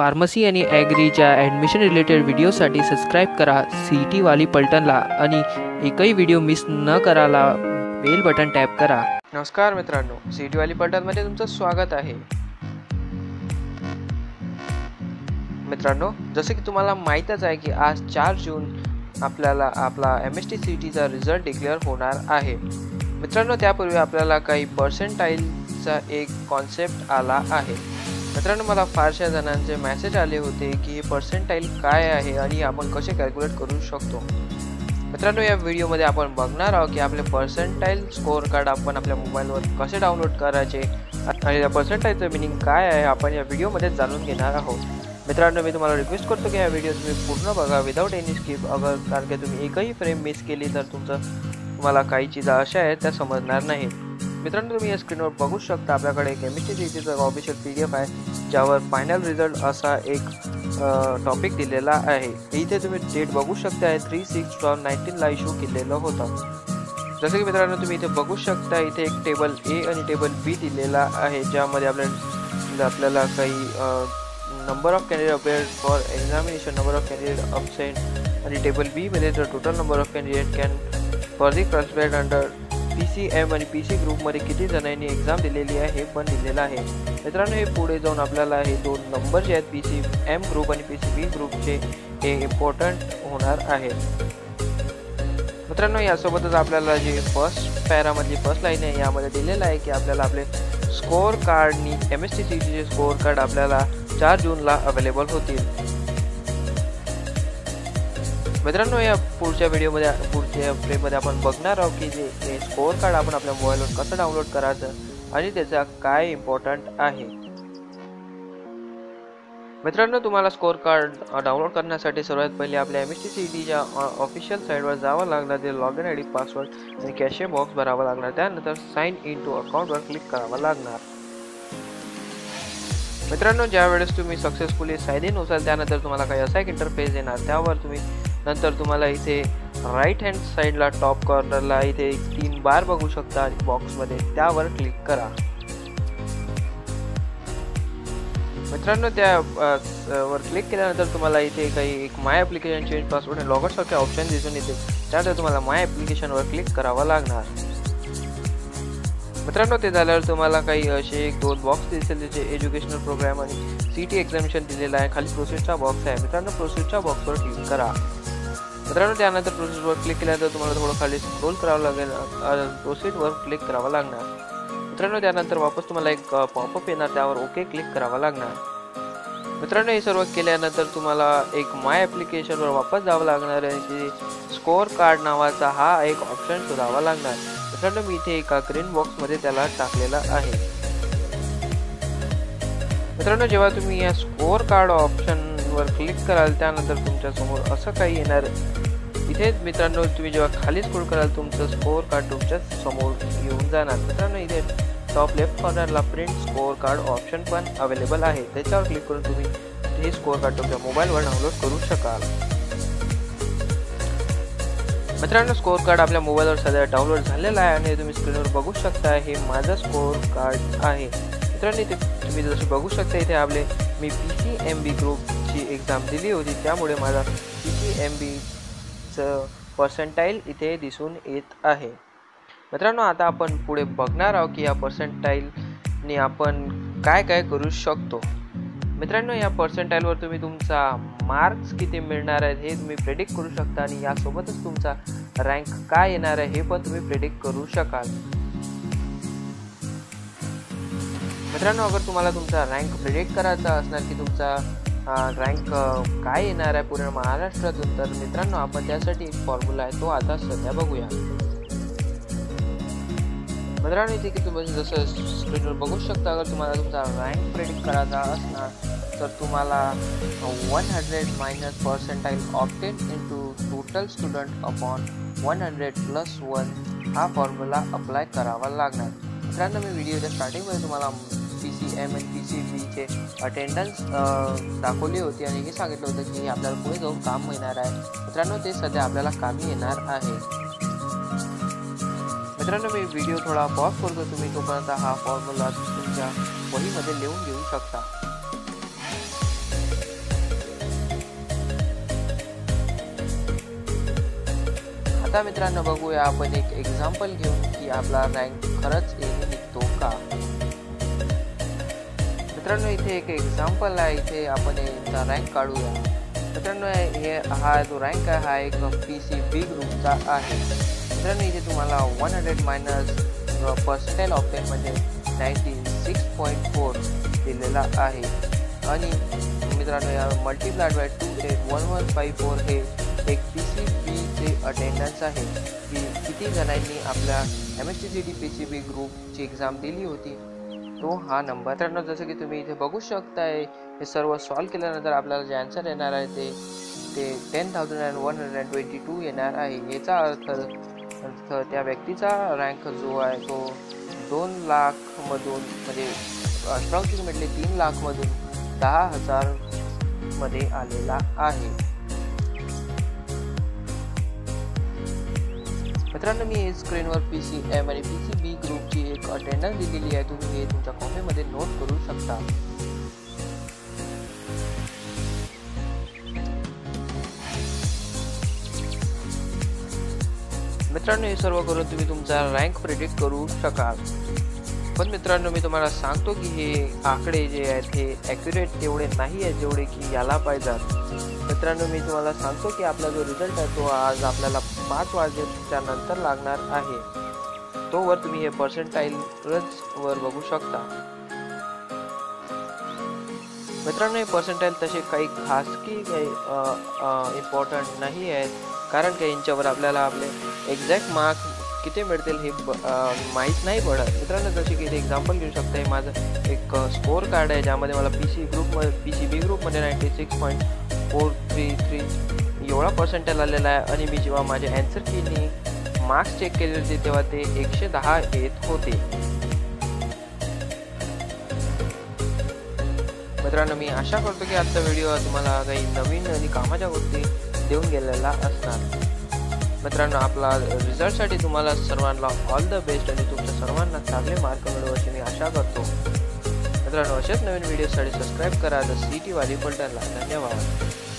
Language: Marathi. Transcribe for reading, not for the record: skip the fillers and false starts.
फार्मसी आणि ॲग्रीच्या ॲडमिशन रिलेटेड व्हिडिओसाठी सबस्क्राईब करा CET वाली पलटनला आणि एकही व्हिडिओ मिस न करायला बेल बटन टॅप करा. नमस्कार मित्रांनो, CET वाली पलटनमध्ये तुमचं स्वागत आहे. मित्रांनो, जसे की तुम्हाला माहीतच आहे की आज 4 जून आपल्याला आपला MST CETचा रिझल्ट डिक्लेअर होणार आहे. मित्रांनो, त्यापूर्वी आपल्याला काही पर्सेंटाईलचा एक कॉन्सेप्ट आला आहे. मित्रांनो, मला फारशा जणांचे मेसेज आले होते की हे पर्सेंटाईल काय आहे आणि आपण कसे कॅल्क्युलेट करू शकतो. मित्रांनो, या व्हिडिओमध्ये आपण बघणार आहोत की आपले पर्सेंटाईल स्कोअर कार्ड आपण आपल्या मोबाईलवर कसे डाउनलोड करायचे आणि या पर्सेंटाईलचं मिनिंग काय आहे आपण या व्हिडिओमध्ये जाणून घेणार आहोत. मित्रांनो, मी तुम्हाला रिक्वेस्ट करतो की हा व्हिडिओ तुम्ही पूर्ण बघा विदाउट एनी स्किप. कारण की तुम्ही एकही फ्रेम मिस केली तर तुम्हाला काही चीजा अशा आहेत त्या समजणार नाही. मित्रांनो, तुम्ही या स्क्रीनवर बघू शकता आपल्याकडे एक MST CETचा ऑफिशियल PDF आहे ज्यावर फायनल रिझल्ट असा एक टॉपिक दिलेला आहे. इथे तुम्ही डेट बघू शकता 3/6/19 ला इश्यू केलेलं होतं. जसं की मित्रांनो तुम्ही इथे बघू शकता इथे एक टेबल A आणि टेबल B दिलेला आहे ज्यामध्ये आपल्याला काही number of candidate appeared for examination, number of candidate absent आणि टेबल B मध्ये the total number of candidate can for classified under PCM आणि PC ग्रुपमध्ये किती जणांनी एक्झाम दिलेली आहे हे पण दिलेलं आहे. मित्रांनो, हे पुढे जाऊन आपल्याला हे दोन नंबर जे आहेत PCM ग्रुप आणि PCB ग्रुपचे हे इम्पॉर्टंट होणार आहे. मित्रांनो, यासोबतच आपल्याला जे फर्स्ट पॅरामधली फर्स्ट लाईन आहे यामध्ये दिलेलं आहे की आपल्याला आपले स्कोअर कार्डनी MST CETचे स्कोअर कार्ड आपल्याला 4 जूनला अवेलेबल होतील. मित्रांनो, या पुढच्या फ्रेममध्ये आपण बघणार आहोत की जे स्कोअर कार्ड आपण आपल्या मोबाईलवर कसं डाउनलोड करायचं आणि त्याचा काय इम्पॉर्टंट आहे. मित्रांनो, तुम्हाला स्कोअर कार्ड डाउनलोड करण्यासाठी सर्वात पहिले आपल्या MST CETच्या ऑफिशियल साईटवर जावं लागणार. ते लॉगिन ID, पासवर्ड आणि कॅशे बॉक्स भरावा लागणार. त्यानंतर साइन इन टू अकाउंटवर क्लिक करावं लागणार. मित्रांनो, ज्या वेळेस तुम्ही सक्सेसफुली साइन इन होसाल त्यानंतर तुम्हाला काही असा एक इंटरफेस येणार. त्यावर नंतर तुम्हाला इथे राईट हँड साईडला टॉप कॉर्नरला इथे 3 बार बघू शकता बॉक्समध्ये, त्यावर क्लिक करा. मित्रांनो, त्यावर क्लिक केल्यानंतर तुम्हाला इथे काही एक माय ॲप्लिकेशन, चेंज पासवर्ड आणि लॉगआउट सारखे ऑप्शन दिसून येते. त्यानंतर तुम्हाला माय ॲप्लिकेशनवर क्लिक करावं लागणार. मित्रांनो, ते झाल्यावर तुम्हाला काही असे 2 बॉक्स दिसेल ज्याचे एज्युकेशनल प्रोग्राम आणि CET एक्झामिनेशन दिलेला आहे. खाली प्रोसेसचा बॉक्स आहे. मित्रांनो, प्रोसेसच्या बॉक्सवर क्लिक करा. मित्रांनो, त्यानंतर प्रोसेसवर क्लिक केल्यानंतर तुम्हाला थोडं खाली स्क्रोल करावं लागेल. प्रोसीडवर क्लिक करावं लागणार. मित्रांनो, त्यानंतर वापस तुम्हाला एक पॉपअप येणार, त्यावर ओके क्लिक करावं लागणार. मित्रांनो, हे सर्व केल्यानंतर तुम्हाला एक माय ॲप्लिकेशनवर वापस जावं लागणार आणि स्कोअर कार्ड नावाचा हा एक ऑप्शन शोधावा लागणार. मित्रांनो, मी इथे एका ग्रीन बॉक्समध्ये त्याला टाकलेला आहे. मित्रांनो, जेव्हा तुम्ही या स्कोअर कार्ड ऑप्शनवर क्लिक कराल त्यानंतर तुमच्या समोर असं काही येणार. इथे मित्रांनो तुम्ही जेव्हा खाली स्क्रोल कराल तुमचं स्कोअर कार्ड तुमच्या समोर येऊन जाणार. मित्रांनो, इथे टॉप लेफ्ट कॉर्नरला प्रिंट स्कोअर कार्ड ऑप्शन पण अवेलेबल आहे. त्याच्यावर क्लिक करून तुम्ही हे स्कोअर कार्ड तुमच्या मोबाईलवर डाउनलोड करू शकाल. मित्रांनो, स्कोअर कार्ड आपल्या मोबाईलवर सध्या डाउनलोड झालेला आहे आणि तुम्ही स्क्रीनवर बघू शकता हे माझं स्कोअर कार्ड आहे. मित्रांनो, इथे तुम्ही जसं बघू शकता इथे मी PCMB ग्रुपची एक्झाम दिली होती त्यामुळे माझा PCMBचं पर्सेंटाईल इथे दिसून येत आहे. मित्रांनो, आता आपण पुढे बघणार आहोत की या पर्सेंटाईलने आपण काय काय करू शकतो. मित्रांनो, या पर्सेंटाईलवर तुम्ही तुमचा मार्क्स किती मिळणार आहेत हे तुम्ही प्रेडिक्ट करू शकता आणि यासोबतच तुमचा रँक काय येणार आहे हे पण तुम्ही प्रेडिक्ट करू शकाल. मित्रांनो, अगर तुम्हाला तुमचा रँक प्रेडिक्ट करायचा असणार की तुमचा रँक काय येणार आहे पूर्ण महाराष्ट्रातून, तर मित्रांनो आपण त्यासाठी एक फॉर्म्युला आहे तो आता सध्या बघूया. मित्रांनो, इथे की तुम्ही जसं स्क्रीनवर बघू शकता अगर तुम्हाला तुमचा रँक प्रेडिक्ट करायचा असणार तर तुम्हाला 100 minus percentile obtain into total student upon 100 + 1 हा फॉर्म्युला अप्लाय करावा लागणार. मित्रांनो, मी व्हिडिओच्या स्टार्टिंगमध्ये तुम्हाला PCM आणि PCBचे अटेंडन्स दाखवली होती आणि हे सांगितलं होतं की आपल्याला पुढे जाऊन काम येणार आहे. मित्रांनो, ते सध्या आपल्याला कामी येणार आहे. मित्रांनो, मी व्हिडिओ थोडा पॉज करतो. तुम्ही तोपर्यंत हा फॉर्म्युला तुमच्या वहीमध्ये लिहून घेऊ शकता. आता मित्रांनो बघूया आपण एक एक्झाम्पल घेऊन की आपला रँक खरंच निघतो का। मित्रांनो इथे एक एक्झाम्पल आहे, इथे आपण याचा रँक काढूया। मित्रांनो हा जो रँक आहे हा एक PCB ग्रुपचा आहे। मित्रांनो इथे तुम्हाला 100 मायनस पर्सेंटाइल ऑप्टेन म्हणजे 96.4 दिलेला आहे आणि मित्रांनो या मल्टिप्लाइड बाय 2 ते 1154 हे एक PCB चे अटेंडन्स आहे की किती जणांनी आपल्या MSTCT PCB ग्रुपची एक्झाम दिली होती, तो हा नंबर। मित्रांनो जसं की तुम्ही इथे बघू शकताय, हे सर्व सॉल्व केल्यानंतर आपल्याला जे आन्सर येणार आहे ते 10,122 येणार आहे। याचा अर्थ त्या व्यक्तीचा रँक जो आहे तो 2 लाख मधून म्हणजे अप्रॉक्सिमेटली 3 लाख मधून 10,000 मध्ये आलेला आहे। मित्रांनो मी स्क्रीनवर PCM आणि PCB ग्रुपची एक अटेंडन्स दिलेली आहे, तुम्ही हे तुमच्या कॉपीमध्ये नोट करू शकता। मित्रांनो हे सर्व करून तुम्ही तुमचा रँक प्रेडिक्ट करू शकाल। पण मित्रांनो मी तुम्हाला सांगतो की हे आकडे जे आहेत हे ॲक्युरेट तेवढे नाही आहेत जेवढे की याला पाहिजेत। मित्रांनो मी तुम्हाला सांगतो की आपला जो रिझल्ट आहे तो आज आपल्याला 5 वाजेच्या नंतर लागणार आहे, तोवर तुम्ही हे पर्सेंटाइलच वर बघू शकता। मित्रांनो हे पर्सेंटाइल तसे काही खासगी इम्पॉर्टंट नाही आहेत, कारण की यांच्यावर आपल्याला आपले एक्झॅक्ट मार्क्स किती मिळतील हे माहीत नाही पडत। मित्रांनो जसे की एक्झाम्पल घेऊ शकता, हे माझं एक स्कोर कार्ड आहे ज्यामध्ये मला PCB ग्रुपमध्ये 96.433 एवढा पर्सेंटाइल आलेला आहे आणि मी जेव्हा माझ्या आन्सर कीनी मार्क्स चेक केले होते तेव्हा ते 110 येत होते। मित्रांनो मी आशा करतो की आजचा व्हिडिओ तुम्हाला काही नवीन आणि कामाच्या गोष्टी देऊन गेलेला असणार। मित्रांनो आपला रिझल्टसाठी तुम्हाला सर्वांना ऑल द बेस्ट आणि तुमच्या सर्वांना चांगले मार्क मिळवू अशी मी आशा करतो। मित्रांनो असेच नवीन व्हिडिओसाठी सबस्क्राईब करा द CT व्हॅल्यू बटनला। धन्यवाद।